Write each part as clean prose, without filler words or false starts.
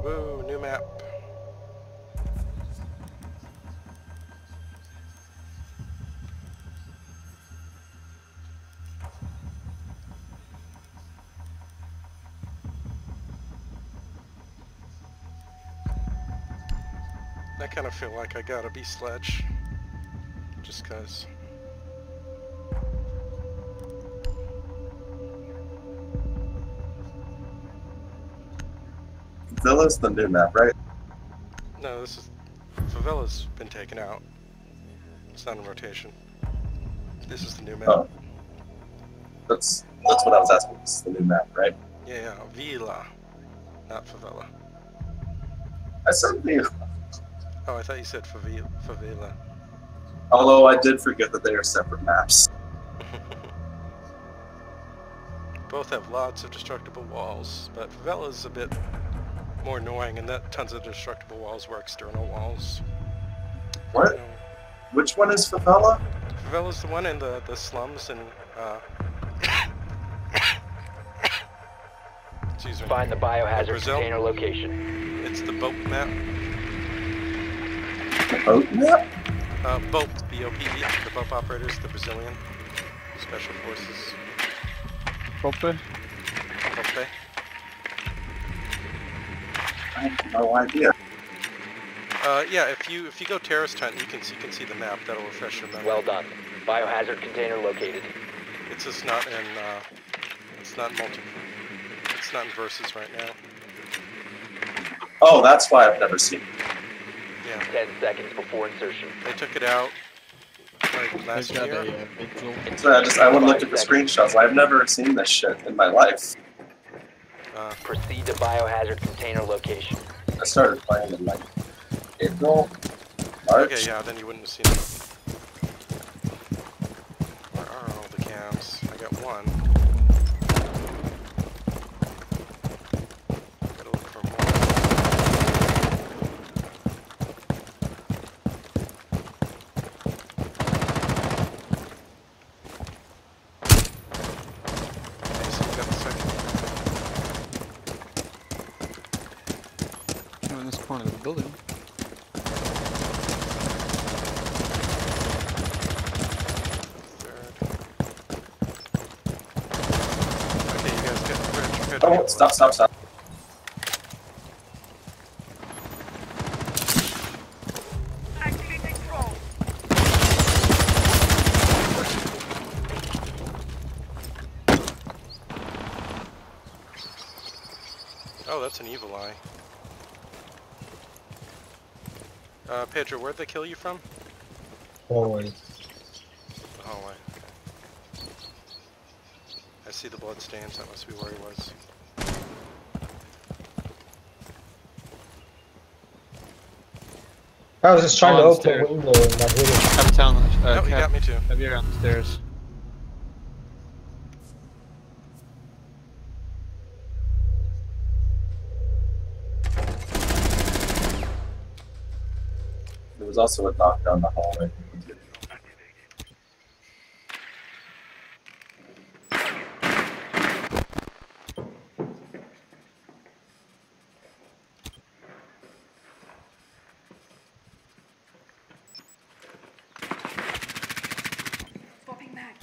Woo, new map. I kind of feel like I gotta be Sledge. Just cause. Villa's the new map, right? No, this is... Favela's been taken out. It's not in rotation. This is the new map. Oh. That's what I was asking. It's the new map, right? Yeah, Vila. Not Favela. I certainly... Oh, I thought you said Favela. Although I did forget that they are separate maps. Both have lots of destructible walls, but Favela's a bit more annoying in that tons of destructible walls were external walls. What? You know, Which one is Favela? Favela's the one in the slums and excuse me. Find the biohazard Brazil? container location. It's the BOPE map. The boat map? BOPE, B-O-P-E, the BOPE operators, the Brazilian Special Forces. BOPE? BOPE. I have no idea. Yeah, if you go terrorist hunt, you can see the map. That'll refresh your memory. Well done. Biohazard container located. It's just not in it's not in versus right now. Oh, that's why I've never seen it. Yeah, 10 seconds before insertion. they took it out like last They've got year. a vigil. So I went and looked at the screenshots. I've never seen this shit in my life. Proceed to biohazard container location. I started playing in like April, March. Okay, yeah, then you wouldn't have seen it. Where are all the cams? I got one. Gotta look for more. Okay, so we got the second. In this corner of the building. Okay, you guys get Oh, stop. Oh, that's an evil eye. Pedro, where'd they kill you from? Hallway. The hallway. Okay. I see the blood stains. That must be where he was. I was just trying to On the open stairs. a window and I hit it. Uptown. Oh, you got me too. Have you on the stairs? There was also a knock down the hallway. Swapping mag.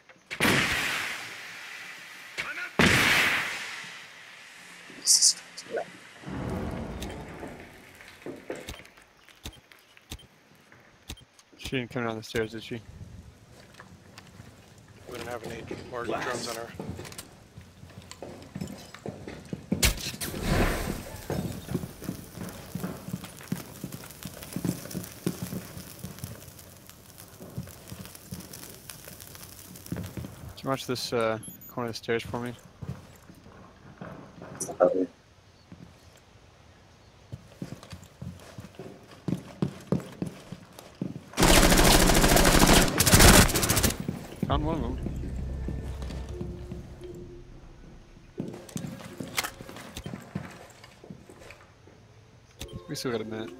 She didn't come down the stairs, did she? We didn't have any more drones on her. Can you watch this corner of the stairs for me? Found one of them. We still got a minute.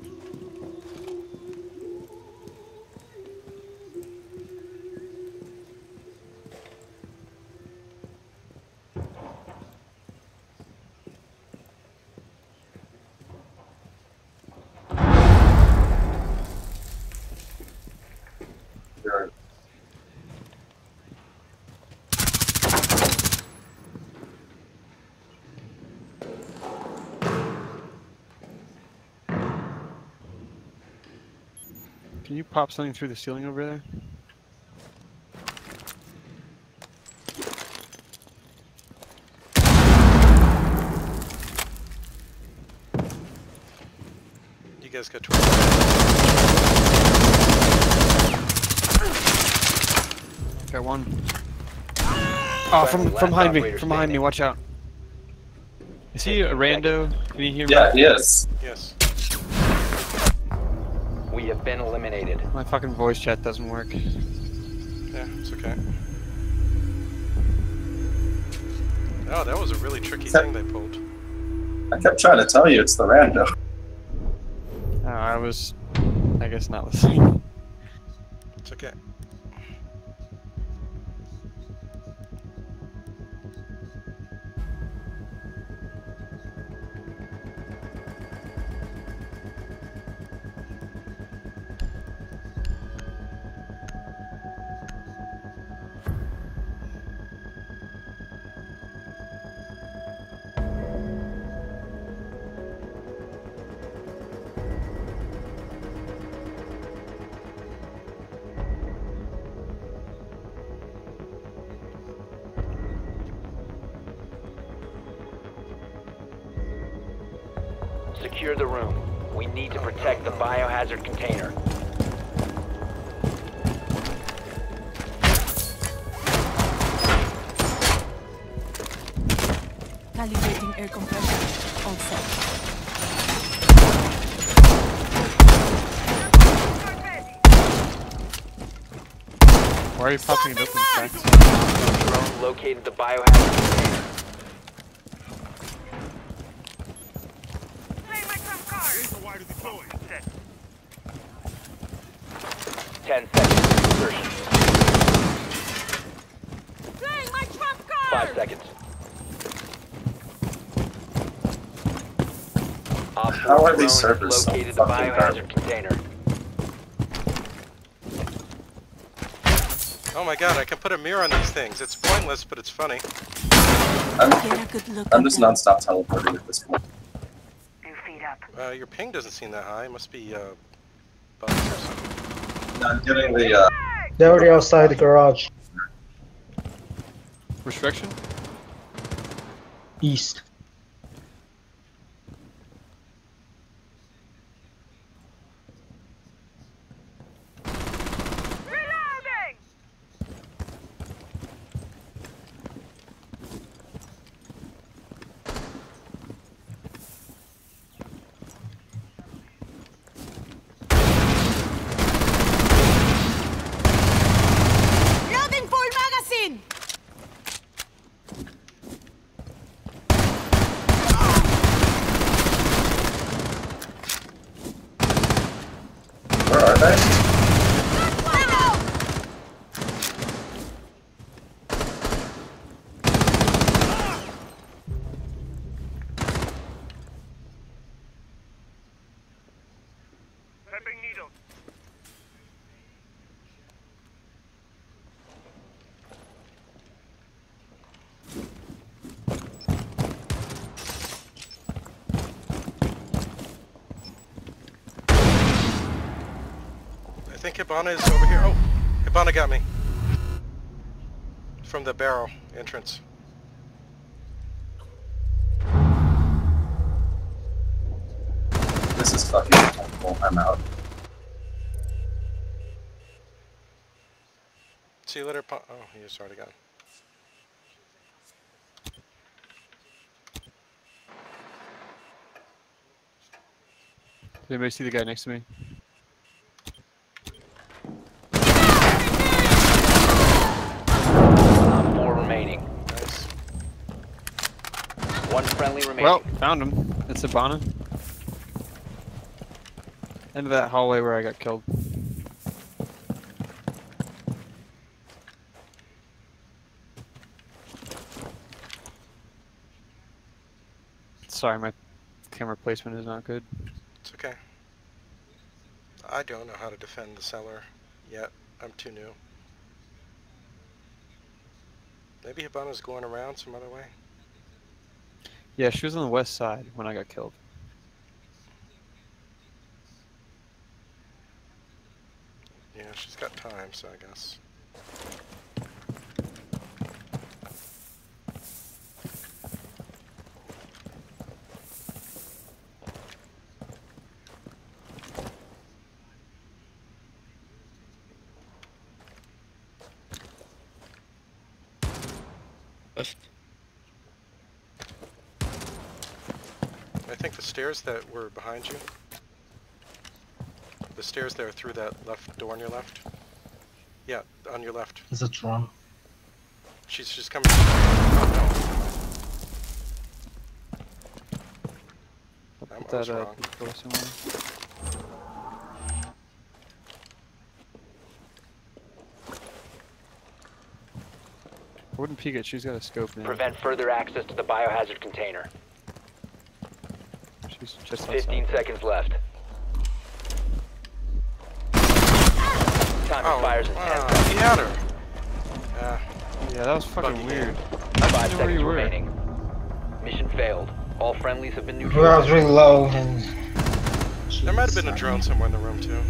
Can you pop something through the ceiling over there? You guys got 12. Got one. Oh, from behind me. From behind me. Watch out. Is he a rando? Can you hear me? Yeah, he is. Yes. We have been eliminated. My fucking voice chat doesn't work. Yeah, it's okay. Oh, that was a really tricky thing they pulled. I kept trying to tell you it's the rando. I guess not listening. It's okay. Secure the room. We need to protect the biohazard container. Calibrating air compressor. All set. Why are you popping it open, Frank? Drone located the biohazard container. 10 seconds to insertion. 5 seconds. How are these servers so located the fucking biohazard container. Oh my god, I can put a mirror on these things. It's pointless, but it's funny. Get a good look I'm at just them. non-stop teleporting at this point. Your ping doesn't seem that high. It must be bugs or something. I'm getting the They're already outside the garage. Restriction? East. Loading full magazine! where are they? I think Hibana is over here. Oh, Hibana got me. From the barrel entrance. This is fucking horrible. I'm out. See you later, oh, he's already gone. Did anybody see the guy next to me? Four remaining. Nice. One friendly remaining. Well, found him. It's Hibana. End of that hallway where I got killed. Sorry, my camera placement is not good. It's okay. I don't know how to defend the cellar yet. I'm too new. Maybe Hibana's going around some other way. Yeah, she was on the west side when I got killed. Yeah, she's got time, so I guess. Left. I think the stairs that were behind you. The stairs there through that left door on your left. Yeah, on your left. Is it wrong? She's just coming. Oh, no. Put I was that wrong. control somewhere. I wouldn't peek it. She's got a scope now. Prevent further access to the biohazard container. She's just 15 outside. seconds left. Time Oh, expires in 10 wow, seconds. he had her. Yeah, that was fucking Buggy weird. Five I didn't know where seconds you were. remaining. Mission failed. All friendlies have been I was neutralized. really low and... There might have been a drone somewhere in the room too.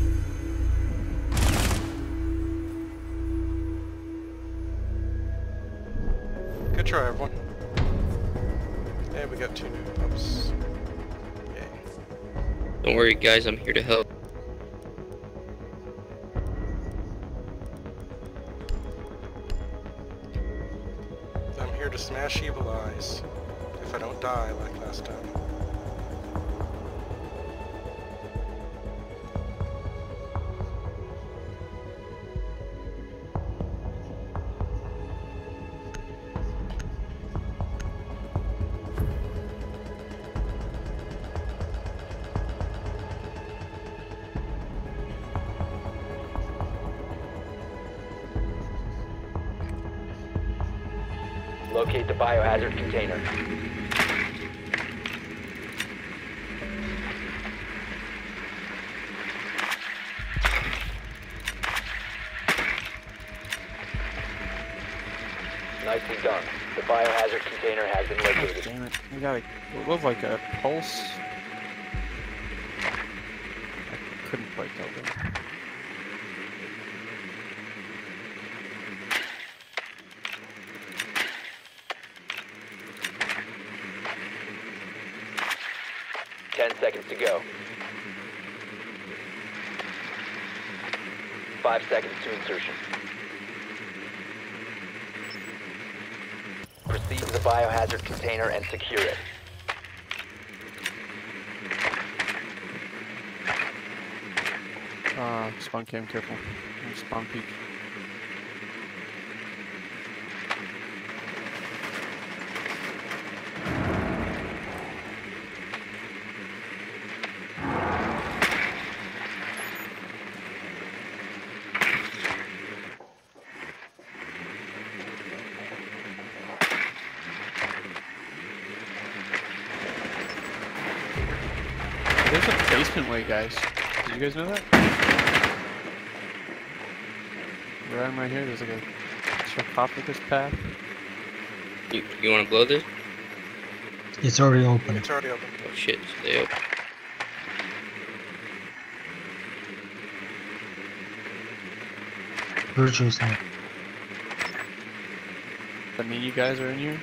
Good try, everyone. Hey, we got 2 new pups. Yay. Don't worry, guys. I'm here to help. I'm here to smash evil eyes. If I don't die like last time. Locate the biohazard container. Nicely done. The biohazard container has been God located. damn it. We got it looked like a pulse. I couldn't quite tell though. 10 seconds to go. 5 seconds to insertion. Proceed to the biohazard container and secure it. Spawn cam, careful. Spawn peek. There's a basement way, guys. Did you guys know that? Where I'm right here, there's like a sarcophagus path. You want to blow this? It's already open. It's already open. Oh shit, stay open. Virtuous now. Does that mean you guys are in here?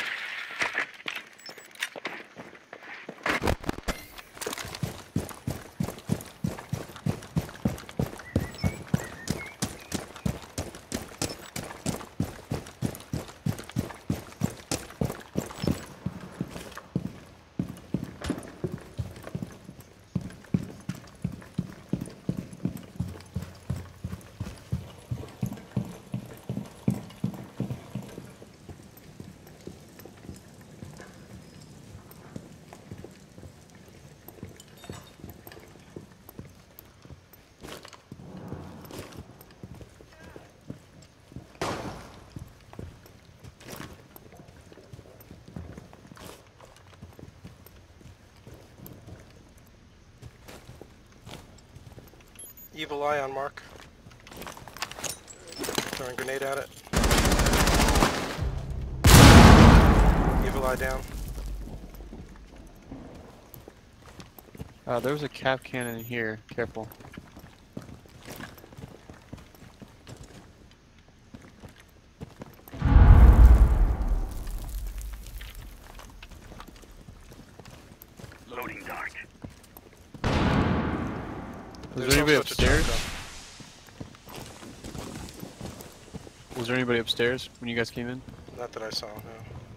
Evil eye on Mark. Throwing a grenade at it. Evil eye down. There was a cap cannon in here. Careful. Was there anybody also a upstairs? Taco. Was there anybody upstairs when you guys came in? Not that I saw, no.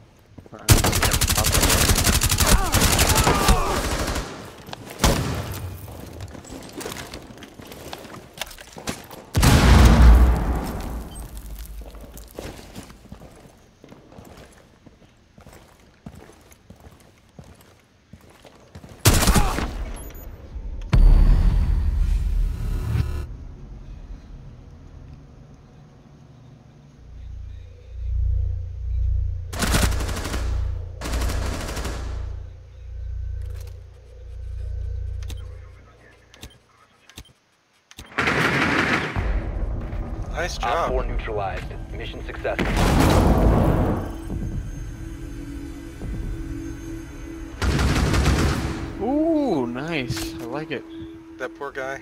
Nice Op job. 4 neutralized. Mission successful. Ooh, nice. I like it. That poor guy.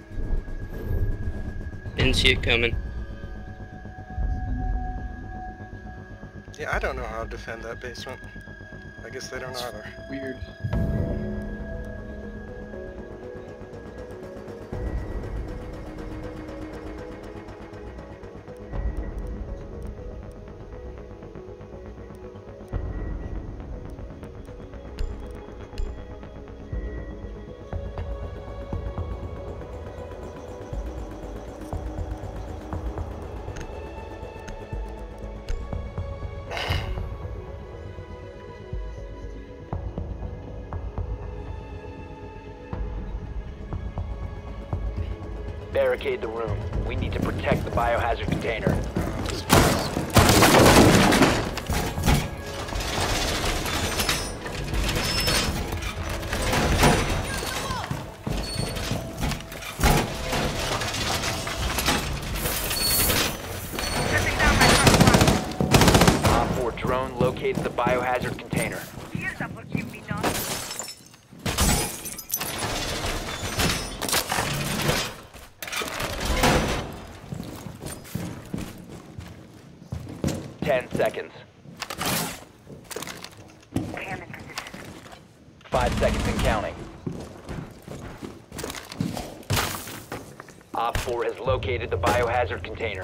Didn't see it coming. Yeah, I don't know how to defend that basement. I guess they don't either. Weird. Barricade the room. We need to protect the biohazard container. Op 4 drone located the biohazard container. 10 seconds. 5 seconds and counting. Op 4 has located the biohazard container.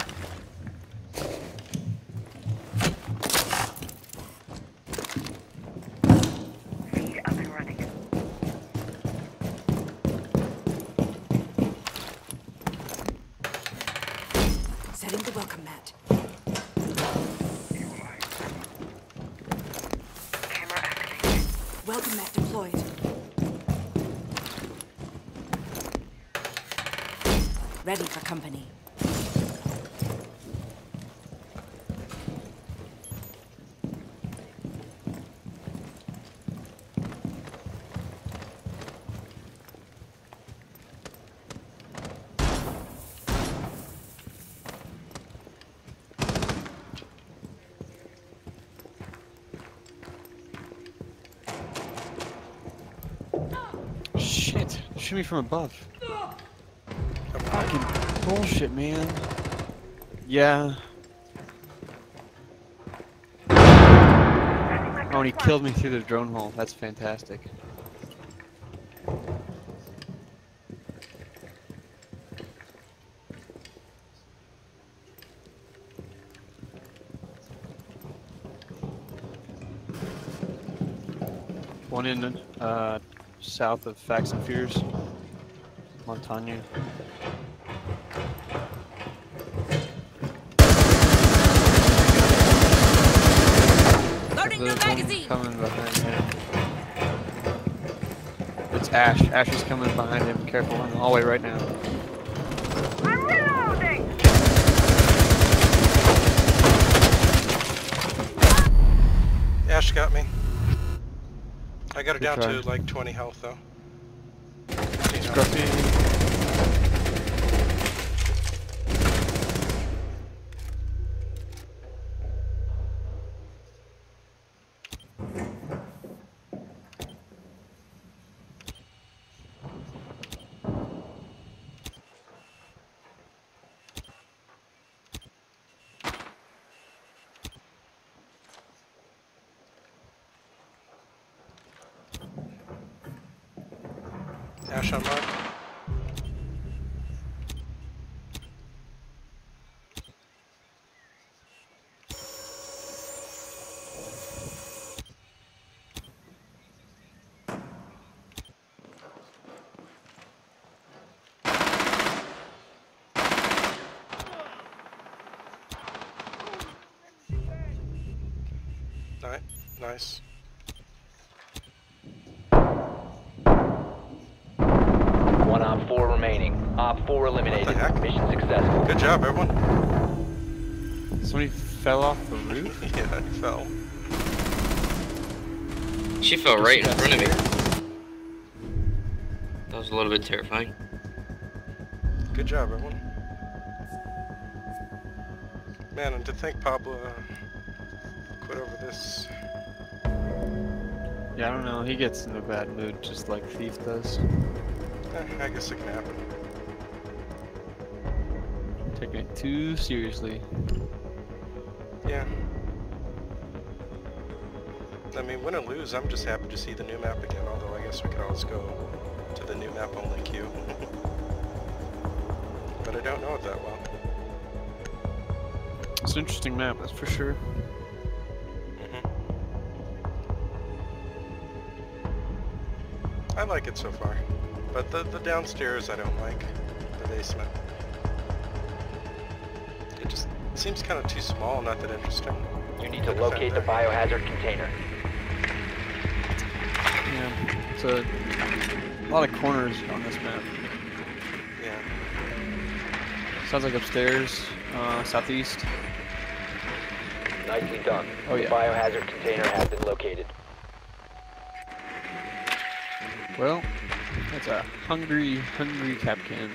Setting the welcome mat. Welcome mat deployed. Ready for company. Shit. Shoot me from above. Fucking bullshit, man. Yeah. Oh, and he killed me through the drone hole. That's fantastic. One in south of Facts and Fears, Montagna. Loading new There's one magazine. coming behind him. It's Ash. Ash is coming behind him. Careful in the hallway right now. I'm reloading. Ash got me. I got her Good down try. to like 20 health though. 15 health. Scruffy. Ash on mark. Nice. One Op 4 remaining. Op 4 eliminated. What the heck? Mission successful. Good job, everyone. Somebody fell off the roof? Yeah, he fell. She fell right in front of me. That was a little bit terrifying. Good job, everyone. Man, and to think Pablo quit over this. Yeah, I don't know. He gets in a bad mood just like Thief does. I guess it can happen. Taking it too seriously. Yeah. I mean, win or lose, I'm just happy to see the new map again, although I guess we could always go to the new map only queue. But I don't know it that well. It's an interesting map, that's for sure. I like it so far. But the downstairs I don't like. The basement. It just seems kind of too small, not that interesting. You need to locate the biohazard container. Yeah, it's a lot of corners on this map. Yeah. Sounds like upstairs, southeast. Nicely done. Oh, yeah. The biohazard container has been located. Well, that's a hungry Capcan.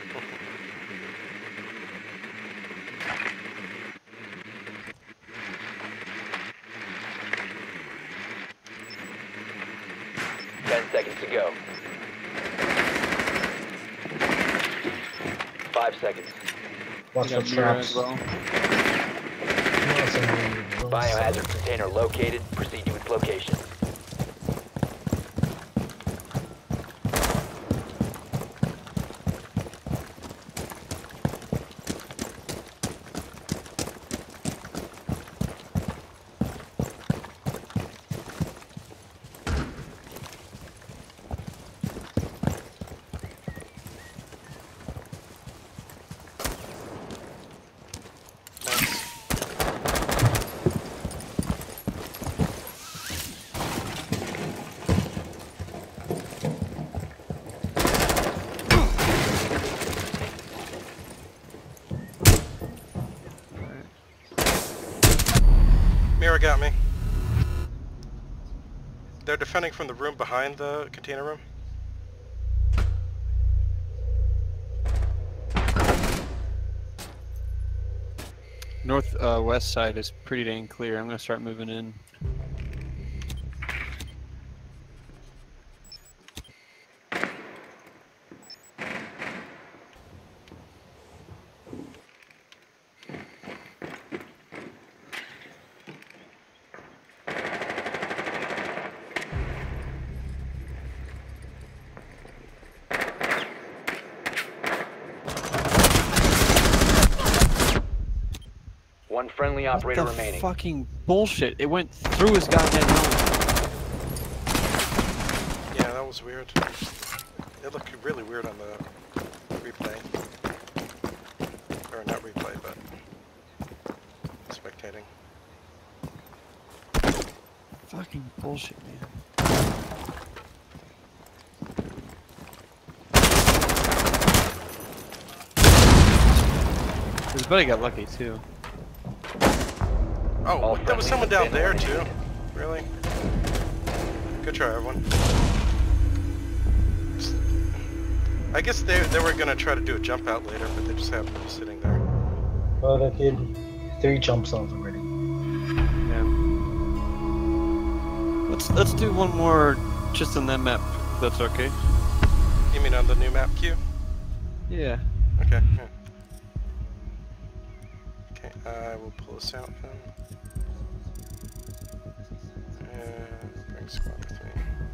Seconds to go. 5 seconds. Watch You for got Mira traps. as well. Biohazard container located. Proceed to its location. Mira got me. They're defending from the room behind the container room. West side is pretty dang clear. I'm gonna start moving in. One friendly operator What the remaining. fucking bullshit! It went through his goddamn helmet. Yeah, that was weird. It looked really weird on the replay. Or not replay, but spectating. Fucking bullshit, man. His buddy got lucky too. Oh, All there was someone friendlies down have been there too. eliminated. Really? Good try, everyone. I guess they were gonna try to do a jump out later, but they just happened to be sitting there. Oh, they did 3 jumps out already. Yeah. Let's do one more just on that map. If that's okay. You mean on the new map queue? Yeah. Okay. Yeah. Okay, I will pull this out then. And bring squad with me.